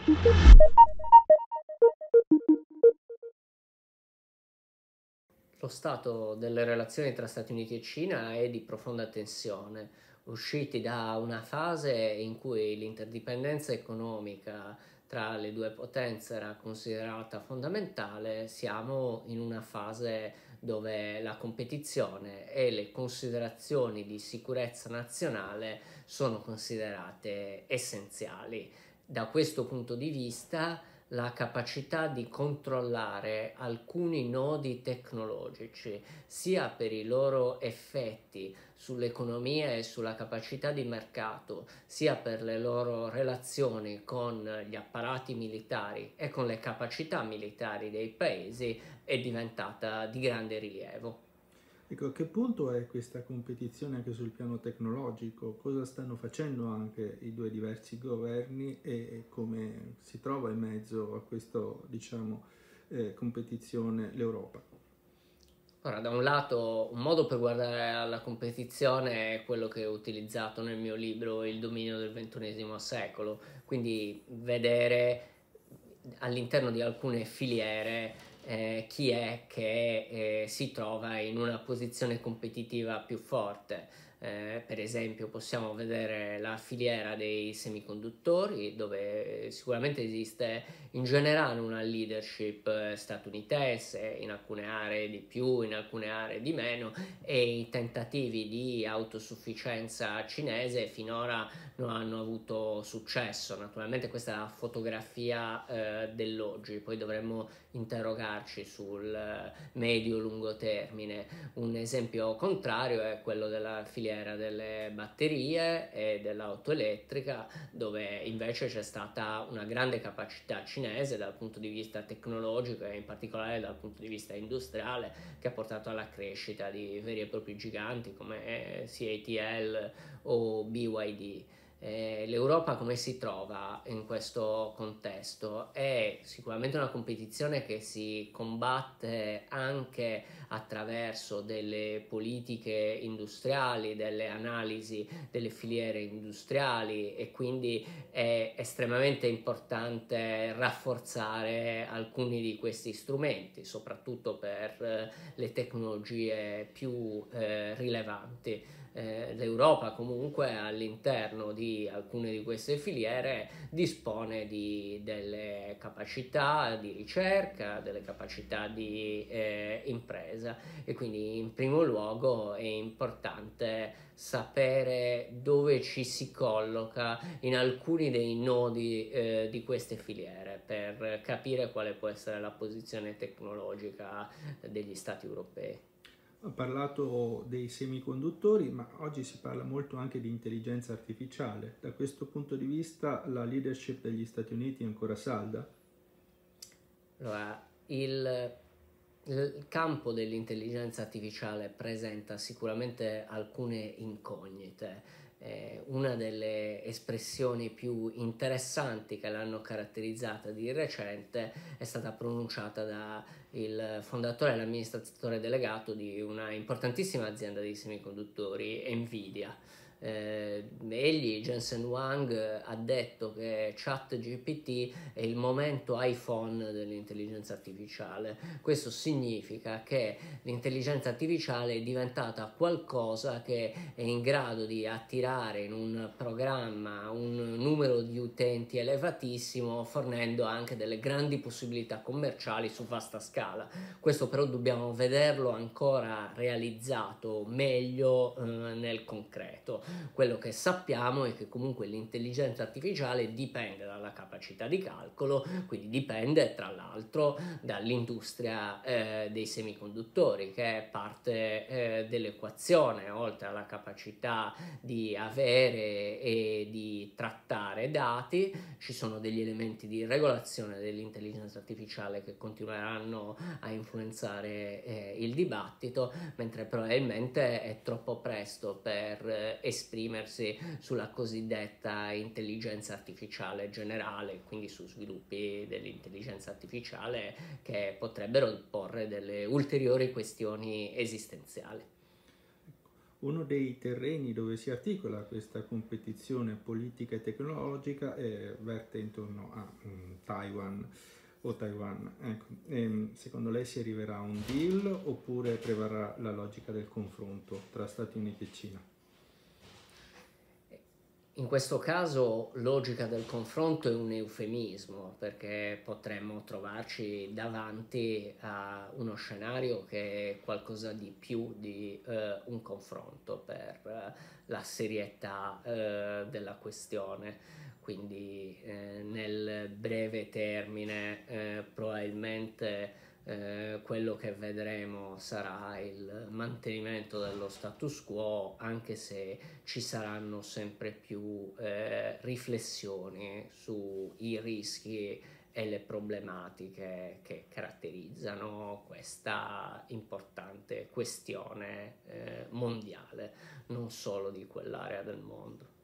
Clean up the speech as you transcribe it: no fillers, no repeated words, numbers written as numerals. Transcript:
Lo stato delle relazioni tra Stati Uniti e Cina è di profonda tensione, usciti da una fase in cui l'interdipendenza economica tra le due potenze era considerata fondamentale, siamo in una fase dove la competizione e le considerazioni di sicurezza nazionale sono considerate essenziali. Da questo punto di vista, la capacità di controllare alcuni nodi tecnologici, sia per i loro effetti sull'economia e sulla capacità di mercato, sia per le loro relazioni con gli apparati militari e con le capacità militari dei paesi, è diventata di grande rilievo. Ecco, a che punto è questa competizione anche sul piano tecnologico? Cosa stanno facendo anche i due diversi governi e come si trova in mezzo a questa, diciamo, competizione l'Europa? Ora, da un lato, un modo per guardare alla competizione è quello che ho utilizzato nel mio libro Il dominio del XXI secolo, quindi vedere all'interno di alcune filiere chi è che si trova in una posizione competitiva più forte. Per esempio possiamo vedere la filiera dei semiconduttori, dove sicuramente esiste in generale una leadership statunitense, in alcune aree di più, in alcune aree di meno, e i tentativi di autosufficienza cinese finora non hanno avuto successo. Naturalmente questa è la fotografia dell'oggi, poi dovremmo interrogarci sul medio-lungo termine. Un esempio contrario è quello della filiera delle batterie e dell'auto elettrica, dove invece c'è stata una grande capacità cinese dal punto di vista tecnologico e in particolare dal punto di vista industriale, che ha portato alla crescita di veri e propri giganti come CATL o BYD. L'Europa come si trova in questo contesto? È sicuramente una competizione che si combatte anche attraverso delle politiche industriali, delle analisi delle filiere industriali, e quindi è estremamente importante rafforzare alcuni di questi strumenti, soprattutto per le tecnologie più rilevanti. L'Europa comunque all'interno di alcune di queste filiere dispone di delle capacità di ricerca, delle capacità di impresa, e quindi in primo luogo è importante sapere dove ci si colloca in alcuni dei nodi di queste filiere per capire quale può essere la posizione tecnologica degli stati europei. Ho parlato dei semiconduttori, ma oggi si parla molto anche di intelligenza artificiale. Da questo punto di vista la leadership degli Stati Uniti è ancora salda? Allora, il campo dell'intelligenza artificiale presenta sicuramente alcune incognite. Una delle espressioni più interessanti che l'hanno caratterizzata di recente è stata pronunciata da il fondatore e l'amministratore delegato di una importantissima azienda di semiconduttori, Nvidia. Egli, Jensen Huang, ha detto che ChatGPT è il momento iPhone dell'intelligenza artificiale. Questo significa che l'intelligenza artificiale è diventata qualcosa che è in grado di attirare in un programma un numero di utenti elevatissimo, fornendo anche delle grandi possibilità commerciali su vasta scala. Questo però dobbiamo vederlo ancora realizzato meglio nel concreto. Quello che sappiamo è che comunque l'intelligenza artificiale dipende dalla capacità di calcolo, quindi dipende tra l'altro dall'industria dei semiconduttori, che è parte dell'equazione. Oltre alla capacità di avere e di trattare dati, ci sono degli elementi di regolazione dell'intelligenza artificiale che continueranno a influenzare il dibattito, mentre probabilmente è troppo presto per esprimersi sulla cosiddetta intelligenza artificiale generale, quindi su sviluppi dell'intelligenza artificiale che potrebbero porre delle ulteriori questioni esistenziali. Uno dei terreni dove si articola questa competizione politica e tecnologica verte intorno a Taiwan o Taiwan. Ecco. Secondo lei si arriverà a un deal oppure prevarrà la logica del confronto tra Stati Uniti e Cina? In questo caso logica del confronto è un eufemismo, perché potremmo trovarci davanti a uno scenario che è qualcosa di più di un confronto per la serietà della questione. Quindi nel breve termine probabilmente quello che vedremo sarà il mantenimento dello status quo, anche se ci saranno sempre più riflessioni sui rischi e le problematiche che caratterizzano questa importante questione mondiale, non solo di quell'area del mondo.